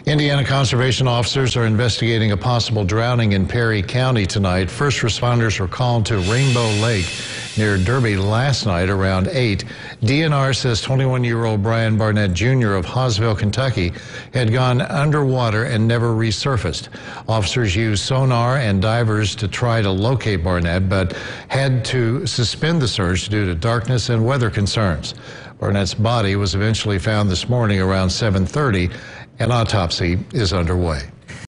Indiana conservation officers are investigating a possible drowning in Perry County tonight. First responders were called to Rainbow Lake near Derby last night around 8. DNR says 21-year-old Brian Barnett Jr. of Hawesville, Kentucky, had gone underwater and never resurfaced. Officers used sonar and divers to try to locate Barnett, but had to suspend the search due to darkness and weather concerns. Barnett's body was eventually found this morning around 7:30. An autopsy is underway.